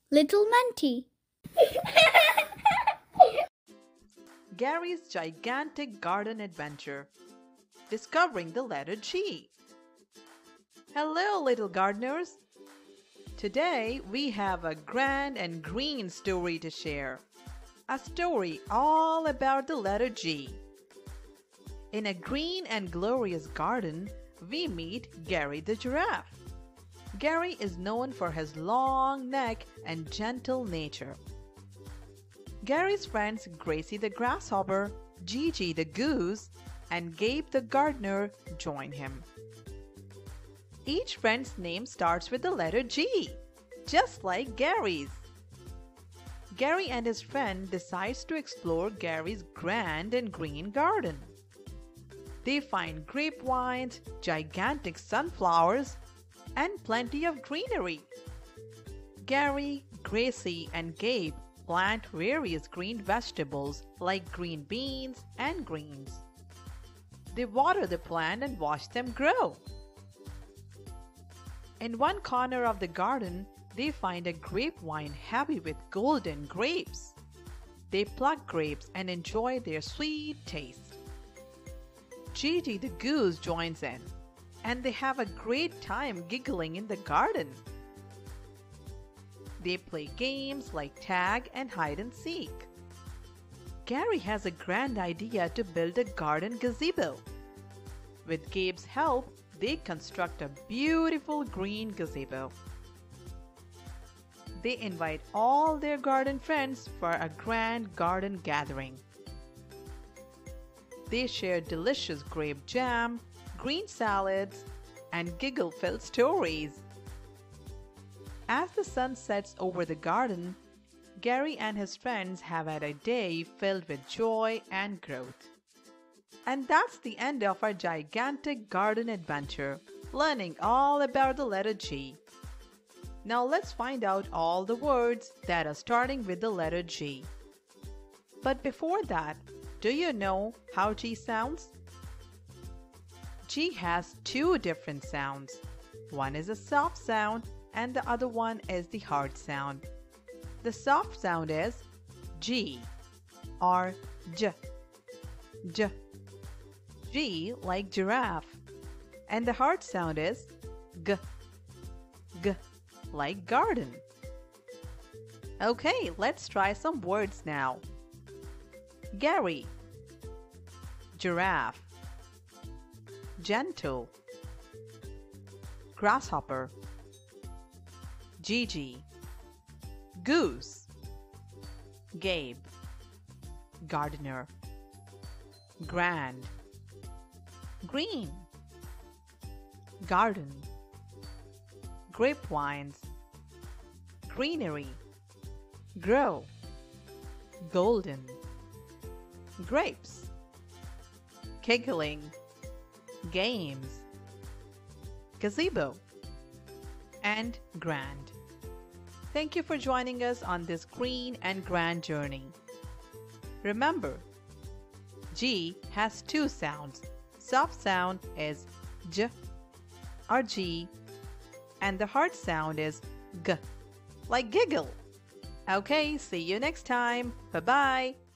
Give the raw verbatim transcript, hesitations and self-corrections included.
Little Menti. Gary's gigantic garden adventure. Discovering the letter G. Hello, little gardeners. Today we have a grand and green story to share. A story all about the letter G. In a green and glorious garden, we meet Gary the giraffe. Gary is known for his long neck and gentle nature. Gary's friends Gracie the grasshopper, Gigi the goose, and Gabe the gardener join him. Each friend's name starts with the letter G, just like Gary's. Gary and his friend decides to explore Gary's grand and green garden. They find grapevines, gigantic sunflowers, and plenty of greenery. Gary, Gracie, and Gabe plant various green vegetables like green beans and greens. They water the plant and watch them grow. In one corner of the garden, they find a grapevine heavy with golden grapes. They pluck grapes and enjoy their sweet taste. Gigi the goose joins in, and they have a great time giggling in the garden. They play games like tag and hide and seek. Gary has a grand idea to build a garden gazebo. With Gabe's help, they construct a beautiful green gazebo. They invite all their garden friends for a grand garden gathering. They share delicious grape jam, green salads, and giggle-filled stories. As the sun sets over the garden, Gary and his friends have had a day filled with joy and growth. And that's the end of our gigantic garden adventure, learning all about the letter G. Now let's find out all the words that are starting with the letter G. But before that, do you know how G sounds? G has two different sounds. One is a soft sound and the other one is the hard sound. The soft sound is G or J. J. G like giraffe. And the hard sound is G. G like garden. Okay, let's try some words now. Gary, giraffe, gentle, grasshopper, Gigi, goose, Gabe, gardener, grand, green, garden, grapevines, greenery, grow, golden, grapes, giggling, games, gazebo, and grand. Thank you for joining us on this green and grand journey. Remember, G has two sounds. Soft sound is J or G, and the hard sound is G, like giggle. Okay, see you next time. Bye-bye.